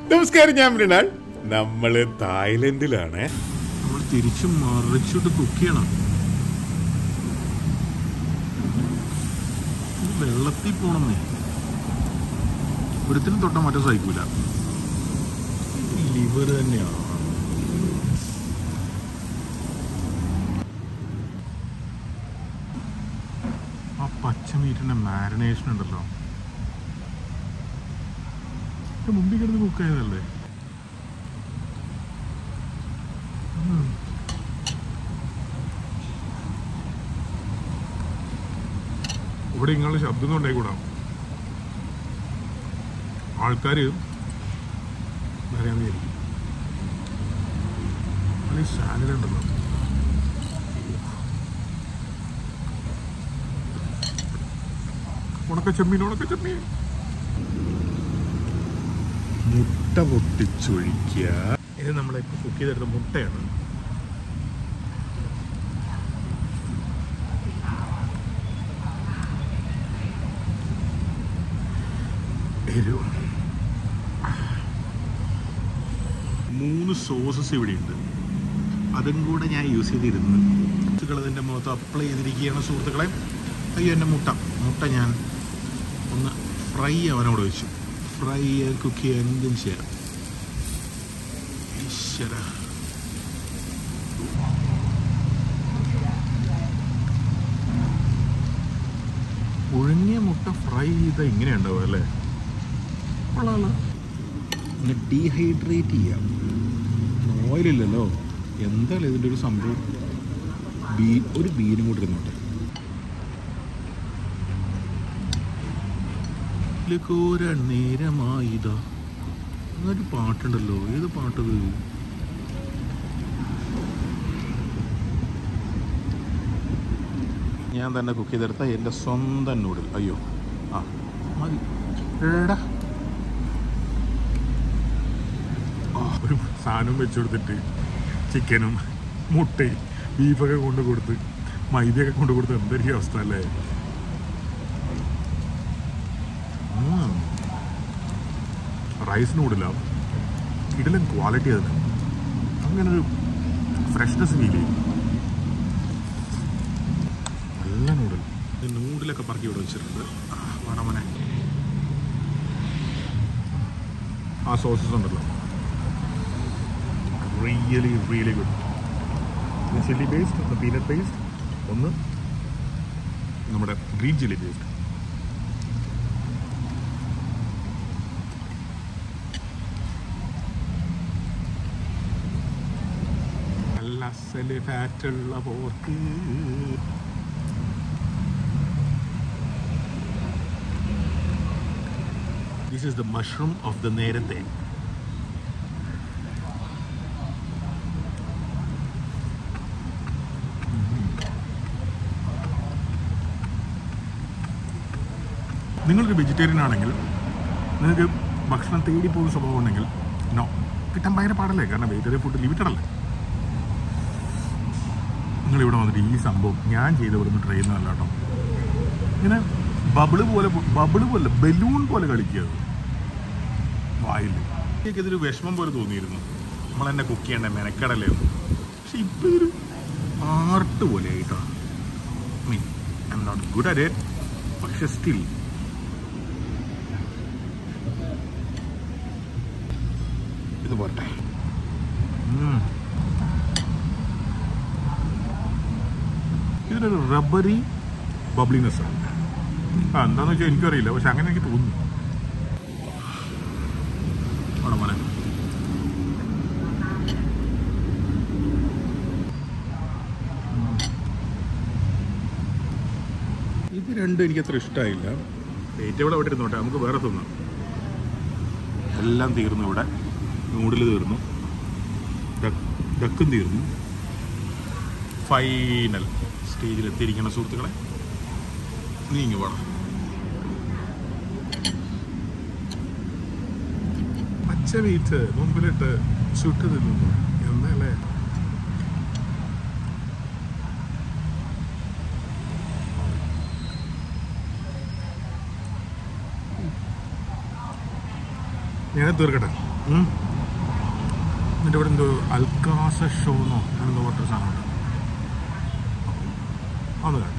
നമസ്കാരം, ഞാൻ മൃണാൾ. നമ്മള് തായ്ലൻഡിലാണ്. നമ്മൾ തിരിച്ചും മറിച്ചിട്ട് കുക്ക് ചെയ്യണം. വെള്ളത്തിൽ പോണെന്നേ ഒരുത്തിനും തൊട്ട മറ്റേ സഹിക്കൂല. ലിവർ തന്നെയാണ്. ആ പച്ചമീറ്റിന്റെ മാരിനേഷൻ ഉണ്ടല്ലോ, മുമ്പിൽ കിടന്ന് കുക്ക് ചെയ്തല്ലേ. ഇവിടെ ഇങ്ങനെ ശബ്ദമൊന്നും ഉണ്ടായിക്കൂടാ. ആൾക്കാർ അറിയാൻ ഈ ചാനലുണ്ടല്ലോ, ഉണക്കച്ചെമ്മീൻ മുട്ട പൊട്ടിച്ചൊഴിക്കുക. ഇത് നമ്മളിപ്പോൾ കുക്ക് ചെയ്തെടുത്ത മുട്ടയാണ്. എരിവ്. 3 സോസസ് ഇവിടെ ഉണ്ട്. അതും കൂടെ ഞാൻ യൂസ് ചെയ്തിരുന്നു. ഇതിൻ്റെ മുഖത്ത് അപ്ലൈ ചെയ്തിരിക്കുകയാണ് സുഹൃത്തുക്കളെ. അയ്യോ, എൻ്റെ മുട്ട ഞാൻ ഒന്ന് ഫ്രൈ അവനോട് വെച്ചു. ഫ്രൈ കുക്ക് ചെയ്യാൻ എന്തും ചെയ്യാം. ഈശ്വര, പുഴുങ്ങിയ മുട്ട ഫ്രൈ ചെയ്താൽ ഇങ്ങനെ ഉണ്ടാവും അല്ലേ? പിന്നെ ഡീഹൈഡ്രേറ്റ് ചെയ്യാം. ഓയിലില്ലല്ലോ, എന്തായാലും ഇതിൻ്റെ ഒരു സംഭവം. ഒരു ബീനും കൂടി ഇരുന്നോട്ടെ. നേരമായിതാ എന്നൊരു പാട്ടുണ്ടല്ലോ. ഏത് പാട്ടത്? ഞാൻ തന്നെ കുക്ക് ചെയ്തെടുത്ത എൻ്റെ സ്വന്തം നൂഡിൽ. അയ്യോ, ആ മതി. ഒരു സാധനം വെച്ച് കൊടുത്തിട്ട് ചിക്കനും മുട്ടയും ബീഫൊക്കെ കൊണ്ട് കൊടുത്ത് മൈദയൊക്കെ കൊണ്ട് കൊടുത്ത് എന്തൊരു അവസ്ഥ അല്ലേ? റൈസ് നൂഡിലാണ്, ഇടലും ക്വാളിറ്റി അതിന്. അങ്ങനൊരു ഫ്രഷ്നെസ് ഫീൽ ചെയ്യും. നല്ല നൂഡിലൊക്കെ പറക്കി ഇവിടെ വെച്ചിട്ടുണ്ട്. വേണമനെ ആ സോസസ് ഉണ്ടല്ലോ, really really good. Chilli paste, ഒന്ന് പീനട്ട് പേസ്റ്റ്, ഒന്ന് നമ്മുടെ ഗ്രീൻ ചില്ലി പേസ്റ്റ്. നല്ല ഫാറ്റുള്ള pork. This is the mushroom of the നേരത്തെ. നിങ്ങളൊരു വെജിറ്റേറിയൻ ആണെങ്കിൽ, നിങ്ങൾക്ക് ഭക്ഷണം തേടി പോകുന്ന സ്വഭാവം ഉണ്ടെങ്കിൽ നോ, കിട്ടാൻ ഭയങ്കര പാടല്ലേ. കാരണം വെജിറ്റേറിയൻ ഫുഡ് ലിമിറ്റഡ് അല്ലേ. നിങ്ങളിവിടെ വന്നിട്ട് ഈ സംഭവം ഞാൻ ചെയ്ത ഇവിടെ നിന്ന് ട്രൈ ചെയ്യുന്നതല്ല കേട്ടോ. ഇങ്ങനെ ബബിള് പോലെ ബലൂൺ പോലെ കളിക്കുക വായിൽ. എനിക്കിതൊരു വിഷമം പോലെ തോന്നിയിരുന്നു. നമ്മളെന്നെ കുക്ക് ചെയ്യേണ്ട മെനക്കടല്ലേ ഒന്ന്. പക്ഷെ ഇപ്പം ഇതൊരു ആർട്ട് പോലെ ആയിട്ടോ. I am not good at it, പക്ഷെ സ്റ്റിൽ ഇത് പോട്ടെ. ഇതിനൊരു റബ്ബറി ബബ്ലിനെസ് ആണ്. എന്താണെന്ന് വെച്ചാൽ എനിക്കറിയില്ല, പക്ഷെ അങ്ങനെ എനിക്ക് തോന്നുന്നു. മോനെ ഇത് രണ്ടും എനിക്കത്ര ഇഷ്ടമായില്ല. ഏറ്റവും ഇവിടെ അവിടെ ഇരുന്നോട്ടെ, നമുക്ക് വേറെ തിന്നാം. എല്ലാം തീർന്നു. ഇവിടെ നൂഡിൽ തീർന്നു, ഡക്കും തീർന്നു. ഫൈനൽ സ്റ്റേജിലെത്തിയിരിക്കുന്ന സുഹൃത്തുക്കളെ, നീങ്ങി വേണം. പച്ച മീറ്റ് മുമ്പിലിട്ട് ചുട്ട് തിന്നുന്നു എന്നല്ലേ. ഞാൻ തീർക്കട്ടെ. എന്നിട്ട് ഇവിടെ എന്തോ അൽക്കാസർ ഷോ എന്നോ എന്തോ പറഞ്ഞ സാധനമുണ്ട്. അത് കാണാം.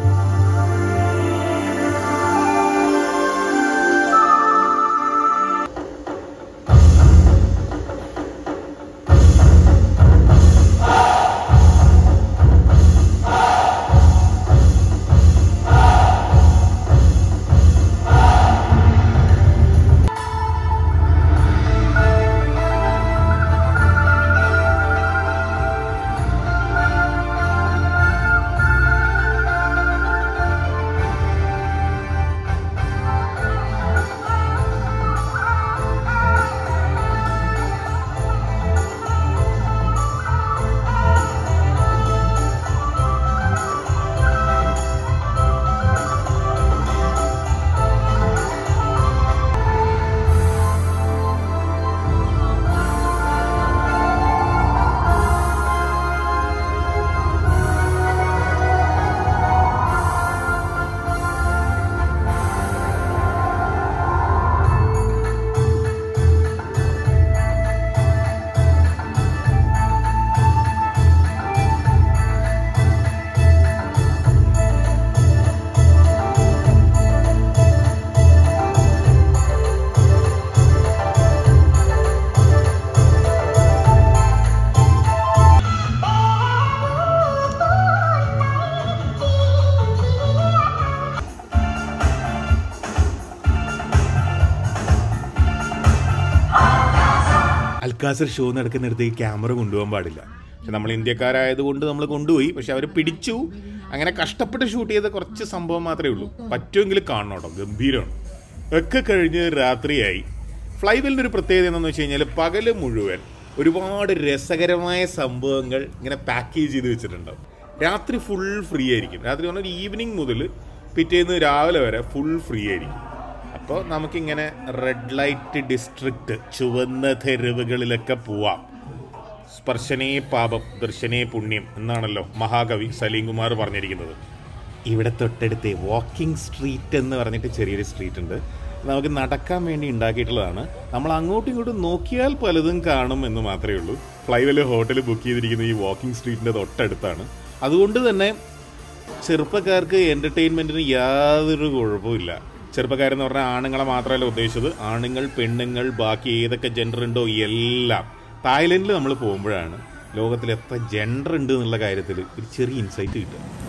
അൽക്കാസർ ഷോ നടക്കുന്നിടത്തേക്ക് ക്യാമറ കൊണ്ടുപോകാൻ പാടില്ല. പക്ഷെ നമ്മൾ ഇന്ത്യക്കാരായതുകൊണ്ട് നമ്മൾ കൊണ്ടുപോയി. പക്ഷെ അവർ പിടിച്ചു. അങ്ങനെ കഷ്ടപ്പെട്ട് ഷൂട്ട് ചെയ്ത കുറച്ച് സംഭവം മാത്രമേ ഉള്ളൂ. പറ്റുമെങ്കിൽ കാണണം കേട്ടോ, ഗംഭീരമാണ്. ഒക്കെ കഴിഞ്ഞ് രാത്രിയായി. ഫ്ലൈവെല്ലിൻ്റെ ഒരു പ്രത്യേകത എന്താണെന്ന് വെച്ച് കഴിഞ്ഞാൽ പകല് മുഴുവൻ ഒരുപാട് രസകരമായ സംഭവങ്ങൾ ഇങ്ങനെ പാക്കേജ് ചെയ്ത് വെച്ചിട്ടുണ്ടാവും. രാത്രി ഫുൾ ഫ്രീ ആയിരിക്കും. രാത്രി പറഞ്ഞാൽ ഈവനിങ് മുതൽ പിറ്റേന്ന് രാവിലെ വരെ ഫുൾ ഫ്രീ ആയിരിക്കും. അപ്പോൾ നമുക്കിങ്ങനെ റെഡ് ലൈറ്റ് ഡിസ്ട്രിക്റ്റ്, ചുവന്ന തെരുവുകളിലൊക്കെ പോവാം. സ്പർശനേ പാപം ദർശനേ പുണ്യം എന്നാണല്ലോ മഹാകവി സലീം കുമാർ പറഞ്ഞിരിക്കുന്നത്. ഇവിടെ തൊട്ടടുത്ത് വാക്കിംഗ് സ്ട്രീറ്റ് എന്ന് പറഞ്ഞിട്ട് ചെറിയൊരു സ്ട്രീറ്റ് ഉണ്ട്. നമുക്ക് നടക്കാൻ വേണ്ടി ഉണ്ടാക്കിയിട്ടുള്ളതാണ്. നമ്മൾ അങ്ങോട്ടും ഇങ്ങോട്ടും നോക്കിയാൽ പലതും കാണും എന്ന് മാത്രമേ ഉള്ളൂ. ഫ്ലൈവെല് ഹോട്ടൽ ബുക്ക് ചെയ്തിരിക്കുന്നത് ഈ വാക്കിംഗ് സ്ട്രീറ്റിൻ്റെ തൊട്ടടുത്താണ്. അതുകൊണ്ട് തന്നെ ചെറുപ്പക്കാർക്ക് എൻ്റർടൈൻമെൻറ്റിന് യാതൊരു കുഴപ്പമില്ല. ചെറുപ്പക്കാരെന്ന് പറഞ്ഞാൽ ആണുങ്ങളെ മാത്രമല്ല ഉദ്ദേശിച്ചത്, ആണുങ്ങൾ, പെണ്ണുങ്ങൾ, ബാക്കി ഏതൊക്കെ ജെൻഡർ ഉണ്ടോ എല്ലാം. തായ്ലൻഡിൽ നമ്മൾ പോകുമ്പോഴാണ് ലോകത്തിൽ എത്ര ജെൻഡർ ഉണ്ട് എന്നുള്ള കാര്യത്തിൽ ഒരു ചെറിയ ഇൻസൈറ്റ് കിട്ടുക.